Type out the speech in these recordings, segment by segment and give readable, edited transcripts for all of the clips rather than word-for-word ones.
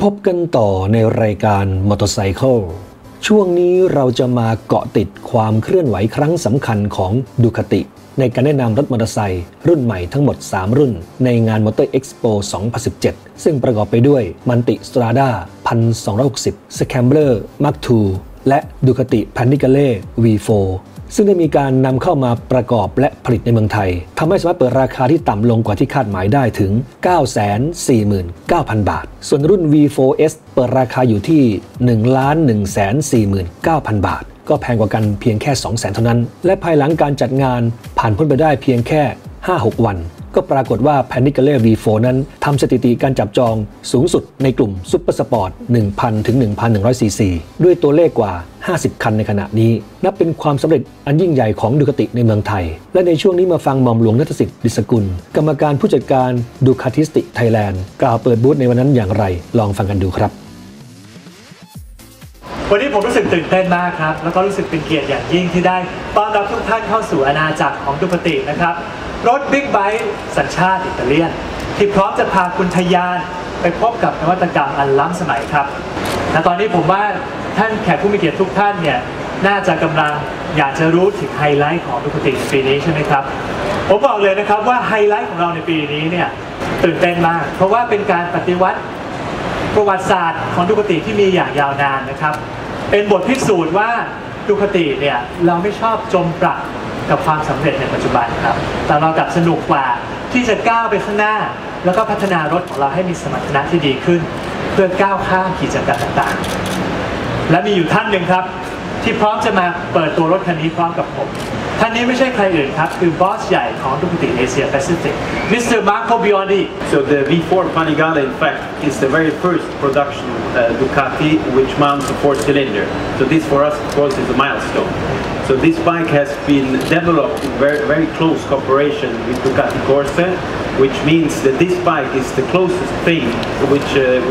พบกันต่อในรายการ Motorcycle ช่วงนี้เราจะมาเกาะติดความเคลื่อนไหวครั้งสำคัญของดูคาติในการแนะนำรถมอเตอร์ไซค์รุ่นใหม่ทั้งหมด3รุ่นในงาน Motor Expo 2017 ซึ่งประกอบไปด้วย Manti Strada 1260 Scrambler Mark II และ Ducati Panigale V4 ซึ่งได้มีการนำเข้ามาประกอบและผลิตในเมืองไทยทำให้สามารถเปิดราคาที่ต่ำลงกว่าที่คาดหมายได้ถึง 949,000 บาทส่วนรุ่น V4S เปิดราคาอยู่ที่ 1,149,000 บาทก็แพงกว่ากันเพียงแค่ 200,000 เท่านั้นและภายหลังการจัดงานผ่านพ้นไปได้เพียงแค่ 5-6 วันก็ปรากฏว่า Panigale V4 นั้นทำสถิติการจับจองสูงสุดในกลุ่มซุปเปอร์สปอร์ต 1,000 ถึง 1,100 ซีซีด้วยตัวเลขกว่า 50 คันในขณะนี้นับเป็นความสำเร็จอันยิ่งใหญ่ของดูคาติในเมืองไทยและในช่วงนี้มาฟังหม่อมหลวงณัฐสิทธิ์ ดิษกุลกรรมการผู้จัดการดูคาติสติไทยแลนด์กล่าวเปิดบูธในวันนั้นอย่างไรลองฟังกันดูครับวันนี้ผมรู้สึกตื่นเต้นมากครับแล้วก็รู้สึกเป็นเกียรติอย่างยิ่งที่ได้ต้อนรับทุกท่านเข้าสู่อาณาจักรของดูคาตินะครับรถบิ๊กไบค์สัญชาติอิตาเลียนที่พร้อมจะพาคุณทะยานไปพบกับนวัตกรรมอันล้ำสมัยครับและตอนนี้ผมว่าท่านแขกผู้มีเกียรติทุกท่านเนี่ยน่าจะกำลังอยากจะรู้ถึงไฮไลท์ของดูคาติในปีนี้ใช่ไหมครับผมบอกเลยนะครับว่าไฮไลท์ของเราในปีนี้เนี่ยตื่นเต้นมากเพราะว่าเป็นการปฏิวัติประวัติศาสตร์ของดูคาติที่มีอย่างยาวนานนะครับเป็นบทพิสูจน์ว่าดูคาติเนี่ยเราไม่ชอบจมปลักกับความสำเร็จในปัจจุบันครับแต่เรากลับสนุกกว่าที่จะก้าวไปข้างหน้าแล้วก็พัฒนารถของเราให้มีสมรรถนะที่ดีขึ้นเพื่อก้าวข้ามขีดจำกัดต่างๆและมีอยู่ท่านหนึ่งครับที่พร้อมจะมาเปิดตัวรถคันนี้พร้อมกับผมท่านนี้ไม่ใช่ใครอื่นครับคือบอสใหญ่ของดูคาติเอเชียแปซิฟิกมิสเตอร์มาร์โค บิออนดี So the V4 Panigale in fact is the very first production Ducati which mounts a 4-cylinder. So this for us of course is a milestone. So this bike has been developed in very close cooperation with Ducati Corse, which means that this bike is the closest thing which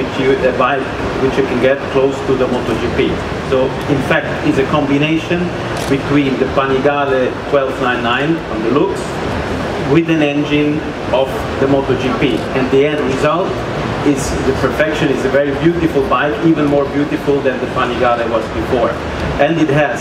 you can get close to the MotoGP. So in fact it's a combination between the Panigale 1299 on the looks with an engine of the MotoGP, and the end result is the perfection. Is a very beautiful bike, even more beautiful than the Panigale was before, and it has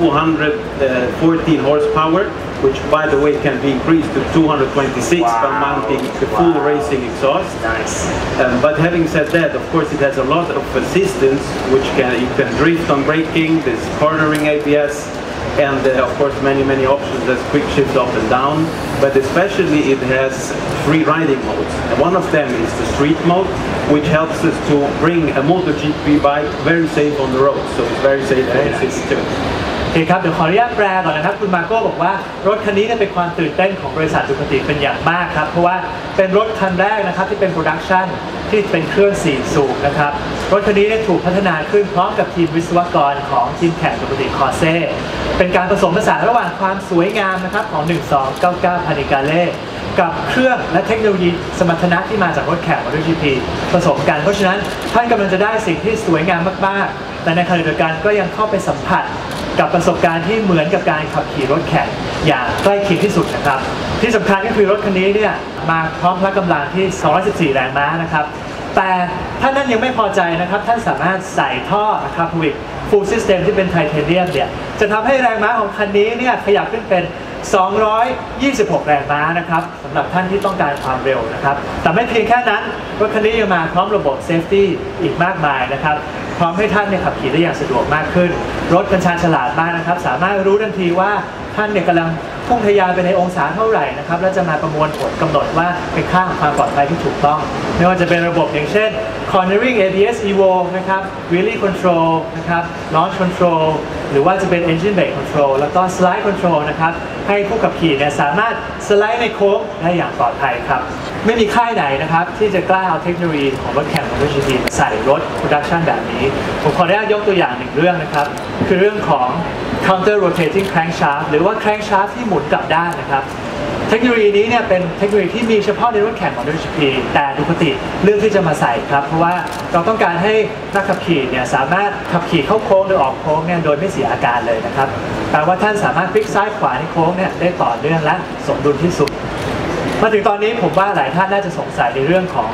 214 horsepower, which by the way can be increased to 226 by mounting the full racing exhaust. Nice. But having said that, of course it has a lot of assistance, which you can drift on braking, there's cornering ABS, and of course many options as quick shift up and down, but especially it has 3 riding modes, and one of them is the street mode, which helps us to bring a MotoGP bike very safe on the road, so it's very safe for the city too. โอเคครับเดี๋ยวขออนุญาตแปลก่อนนะครับคุณมาโก้บอกว่ารถคันนี้เป็นความตื่นเต้นของบริษัทดูคาติเป็นอย่างมากครับเพราะว่าเป็นรถคันแรกนะครับที่เป็นโปรดักชันที่เป็นเครื่อง4สูบนะครับรถคันนี้ถูกพัฒนาขึ้นพร้อมกับทีมวิศวกรของทีมแข่งดูคาติคอร์เซ่เป็นการผสมผสานระหว่างความสวยงามนะครับของ1299 Panigale กับเครื่องและเทคโนโลยีสมรรถนะที่มาจากรถแข่ง MotoGP ผสมกันเพราะฉะนั้นท่านกำลังจะได้สิ่งที่สวยงามมากๆแต่ในขณะเดียวกันก็ยังเข้าไปสัมผัสกับประสบการณ์ที่เหมือนกับการขับขี่รถแข่งอย่างใกล้เคียงที่สุดนะครับที่สำคัญก็คือรถคันนี้เนี่ยมาพร้อมพละกำลังที่214แรงม้านะครับแต่ถ้านั่นยังไม่พอใจนะครับท่านสามารถใส่ท่อนะครับฟูลซิสเต็มที่เป็นไทเทเนียมเนี่ยจะทำให้แรงม้าของคันนี้เนี่ยขยับขึ้นเป็น226แรงม้านะครับสำหรับท่านที่ต้องการความเร็วนะครับแต่ไม่เพียงแค่นั้นรถคันนี้ยังมาพร้อมระบบเซฟตี้อีกมากมายนะครับพร้อมให้ท่านขับขี่ได้อย่างสะดวกมากขึ้นรถกัญชาฉลาดมากนะครับสามารถรู้ทันทีว่าท่านกำลังพุ่งทะยานไปในองศาเท่าไหร่นะครับและจะมาประมวลผลกำหนดว่าเป็นค่าความปลอดภัยที่ถูกต้องไม่ว่าจะเป็นระบบอย่างเช่น cornering ABS Evo นะครับ wheelie control นะครับ launch control หรือว่าจะเป็น engine brake control แล้วก็ slide control นะครับให้ผู้ขับขี่สามารถสไลด์ในโค้งได้อย่างปลอดภัยครับไม่มีค่ายไหนนะครับที่จะกล้าเอาเทคโนโลยีของรถแข่ง MotoGP มาใส่รถ production แบบนี้ผมขออนุญาตยกตัวอย่างหนึ่งเรื่องนะครับคือเรื่องของ counter rotating crankshaft หรือว่า crankshaft ที่หมุนกลับด้านนะครับเทคโนโลยีนี้เนี่ยเป็นเทคโนโลยีที่มีเฉพาะในรถแข่งของ MotoGP แต่ดูคาติเลือกที่จะมาใส่ครับเพราะว่าเราต้องการให้นักขับขี่สามารถขับขี่เข้าโค้งหรือออกโค้งโดยไม่เสียอาการเลยนะครับแปลว่าท่านสามารถพลิกซ้ายขวาในโค้งได้ต่อเนื่องและสมดุลที่สุดมาถึงตอนนี้ผมว่าหลายท่านน่าจะสงสัยในเรื่องของ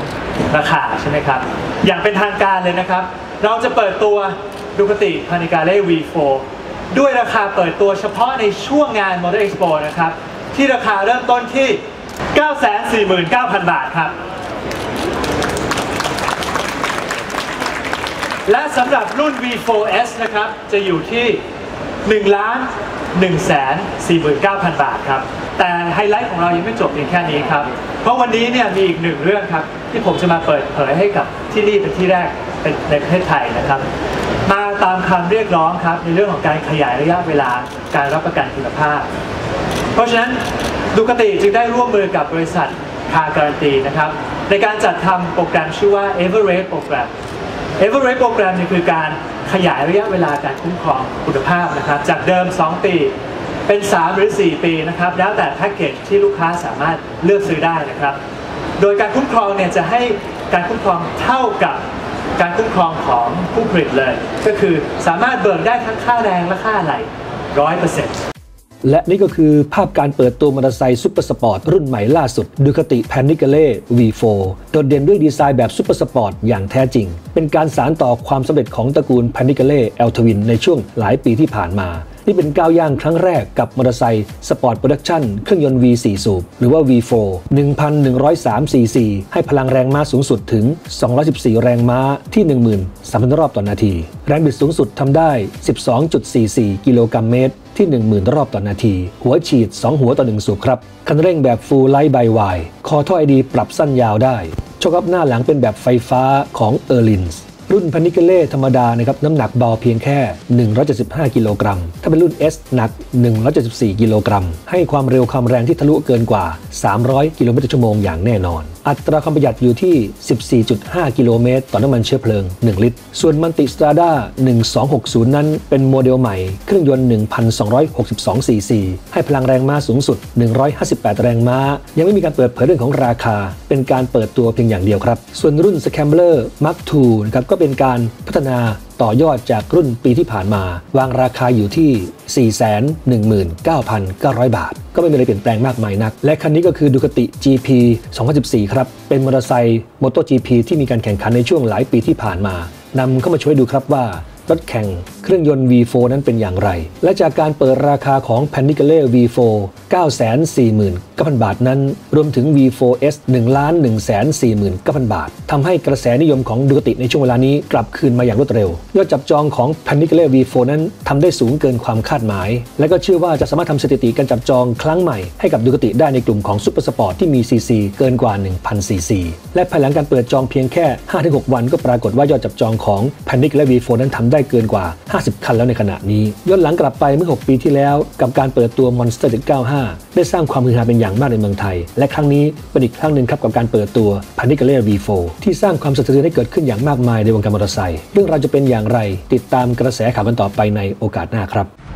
ราคาใช่ไหมครับอย่างเป็นทางการเลยนะครับเราจะเปิดตัวดูคาติพานิกาเล่ V4 ด้วยราคาเปิดตัวเฉพาะในช่วงงาน Motor Expo นะครับที่ราคาเริ่มต้นที่ 949,000 บาทครับและสำหรับรุ่น V4S นะครับจะอยู่ที่ 1,149,000 บาทครับแต่ไฮไลท์ของเรายังไม่จบเพียงแค่นี้ครับเพราะวันนี้เนี่ยมีอีกหนึ่งเรื่องครับที่ผมจะมาเปิดเผยให้กับที่นี่เป็นที่แรกเป็นในประเทศไทยนะครับมาตามคำเรียกร้องครับในเรื่องของการขยายระยะเวลาการรับประกันคุณภาพเพราะฉะนั้นดูคาติจึงได้ร่วมมือกับบริษัทคาร์การันตีนะครับในการจัดทำโปรแกรมชื่อว่า Everest โปรแกรม Everest โปรแกรมนี่คือการขยายระยะเวลาการคุ้มครองคุณภาพนะครับจากเดิม2 ปีเป็น3 หรือ 4 ปีนะครับแล้วแต่แพ็กเกจที่ลูกค้าสามารถเลือกซื้อได้นะครับโดยการคุ้มครองเนี่ยจะให้การคุ้มครองเท่ากับการคุ้มครองของผู้ผลิตเลยก็คือสามารถเบิกได้ทั้งค่าแรงและค่าอะไหล่ 100% และนี่ก็คือภาพการเปิดตัวมอเตอร์ไซค์ซุปเปอร์สปอร์ตรุ่นใหม่ล่าสุด Ducati Panigale V4 โดดเด่นด้วยดีไซน์แบบซุปเปอร์สปอร์ตอย่างแท้จริงเป็นการสานต่อความสำเร็จของตระกูล Panigale L Twin ในช่วงหลายปีที่ผ่านมานี่เป็นก้าวย่างครั้งแรกกับมอเตอร์ไซค์สปอร์ตโปรดักชั่นเครื่องยนต์ V4 สูบหรือว่า V4 1,103 cc ให้พลังแรงม้าสูงสุดถึง 214 แรงม้าที่ 13,000 รอบต่อนาทีแรงบิดสูงสุดทำได้ 12.44 กิโลกรัมเมตรที่ 10,000 รอบต่อนาทีหัวฉีด2หัวต่อ1สูบครับคันเร่งแบบ Full Light by Wire คอท่อ ID ปรับสั้นยาวได้โชคอัพหน้าหลังเป็นแบบไฟฟ้าของ Erlinsรุ่นพานิกาเล่ธรรมดานะครับน้ำหนักเบาเพียงแค่175กิโลกรัมถ้าเป็นรุ่น S หนัก174กิโลกรัมให้ความเร็วความแรงที่ทะลุเกินกว่า300กิโลเมตรต่อชั่วโมงอย่างแน่นอนอัตราความประหยัดอยู่ที่ 14.5 กิโลเมตรต่อน้ำมันเชื้อเพลิง1ลิตรส่วนมันติสตราด้า1260นั้นเป็นโมเดลใหม่เครื่องยนต์ 1,262 ซีซีให้พลังแรงม้าสูงสุด158แรงม้ายังไม่มีการเปิดเผยเรื่องของราคาเป็นการเปิดตัวเพียงอย่างเดียวครับส่วนรุ่น Scrambler Mark II นะครับก็เป็นการพัฒนาต่อยอดจากรุ่นปีที่ผ่านมาวางราคาอยู่ที่ 419,900 บาทก็ไม่มีอะไรเปลี่ยนแปลงมากมายนักและคันนี้ก็คือ Ducati GP 2014 ครับเป็นมอเตอร์ไซค์ MotoGP ที่มีการแข่งขันในช่วงหลายปีที่ผ่านมานำเข้ามาช่วยดูครับว่ารถแข่งเครื่องยนต์ V4 นั้นเป็นอย่างไรและจากการเปิดราคาของ Panigale V4 949,000 บาทนั้นรวมถึง V4S 1,149,000 บาททำให้กระแสนิยมของดูคาติในช่วงเวลานี้กลับคืนมาอย่างรวดเร็วยอดจับจองของ Panigale V4 นั้นทำได้สูงเกินความคาดหมายและก็เชื่อว่าจะสามารถทำสถิติการจับจองครั้งใหม่ให้กับดูคาติได้ในกลุ่มของซุปเปอร์สปอร์ตที่มีซีซีเกินกว่า 1,000 ซีซีและภายหลังการเปิดจองเพียงแค่ 5-6 วันก็ปรากฏว่ายอดจับจองของ Panigale V4 นั้นทำได้เกินกว่า50 คันแล้วในขณะนี้ย้อนหลังกลับไปเมื่อ6 ปีที่แล้วกับการเปิดตัว Monster 795ได้สร้างความฮือฮาเป็นอย่างมากในเมืองไทยและครั้งนี้เป็นอีกครั้งหนึ่งครับกับการเปิดตัว Panigale V4 ที่สร้างความสะเทือนให้เกิดขึ้นอย่างมากมายในวงการมอเตอร์ไซค์เรื่องราวจะเป็นอย่างไรติดตามกระแสข่าวกันต่อไปในโอกาสหน้าครับ